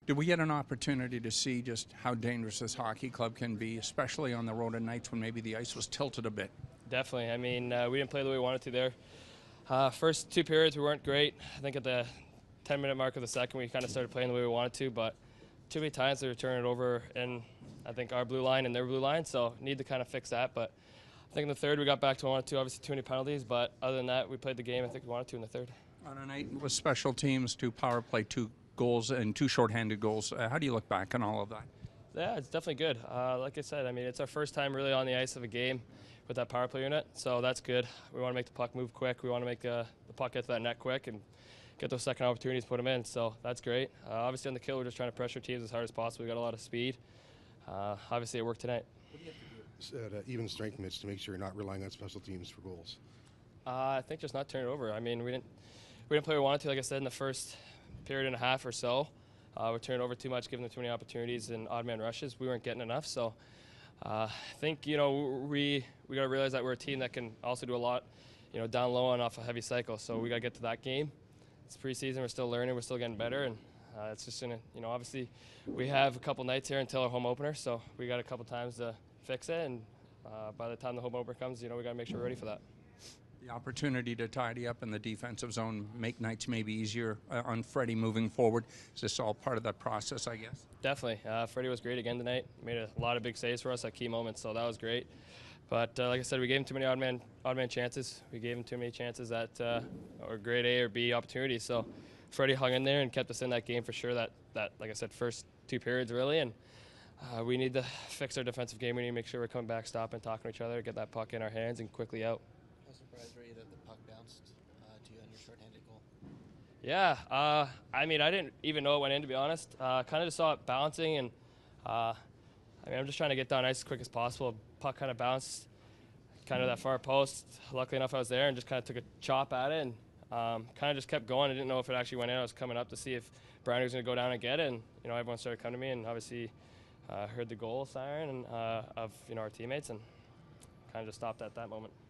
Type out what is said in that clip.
Did we get an opportunity to see just how dangerous this hockey club can be, especially on the road at nights when maybe the ice was tilted a bit? Definitely. I mean, we didn't play the way we wanted to there. First two periods we weren't great. I think at the 10-minute mark of the second we kind of started playing the way we wanted to, but too many times they were turning it over in, I think, our blue line and their blue line, so need to kind of fix that. But I think in the third we got back to what we wanted to, obviously too many penalties, but other than that we played the game I think we wanted to in the third. On a night with special teams, 2 power play, 2 goals, and 2 shorthanded goals, how do you look back on all of that? Yeah, it's definitely good. Like I said, I mean, it's our first time really on the ice of a game with that power play unit, so that's good. We want to make the puck move quick. We want to make the puck get to that net quick and get those second opportunities, put them in, so that's great. Obviously on the kill, we're just trying to pressure teams as hard as possible. We got a lot of speed. Obviously it worked tonight. What do you have to do at even strength, Mitch, to make sure you're not relying on special teams for goals? I think just not turn it over. I mean, we didn't play what we wanted to, like I said, in the first period and a half or so. We turned over too much, giving them too many opportunities and odd man rushes. We weren't getting enough, so I think, we got to realize that we're a team that can also do a lot, down low and off a heavy cycle. So we got to get to that game. It's preseason. We're still learning. We're still getting better, and it's just gonna, obviously, we have a couple nights here until our home opener, so we got a couple times to fix it. And by the time the home opener comes, we got to make sure we're ready for that. The opportunity to tidy up in the defensive zone, make nights maybe easier on Freddie moving forward. Is this all part of that process, I guess? Definitely. Freddie was great again tonight. Made a lot of big saves for us at key moments, so that was great. But like I said, we gave him too many odd man chances. We gave him too many chances at or grade A or B opportunities. So Freddie hung in there and kept us in that game for sure. That like I said, first 2 periods really, and we need to fix our defensive game. We need to make sure we're coming back, stopping, talking to each other, get that puck in our hands and quickly out. How surprised were you that the puck bounced to you on your shorthanded goal? Yeah, I mean, I didn't even know it went in, to be honest. Kind of just saw it bouncing, and I mean, I'm just trying to get down ice as quick as possible. Puck kind of bounced kind of that far post. Luckily enough, I was there and just kind of took a chop at it and kind of just kept going. I didn't know if it actually went in. I was coming up to see if Brownie was going to go down and get it, and everyone started coming to me, and obviously heard the goal siren and of our teammates, and kind of just stopped at that moment.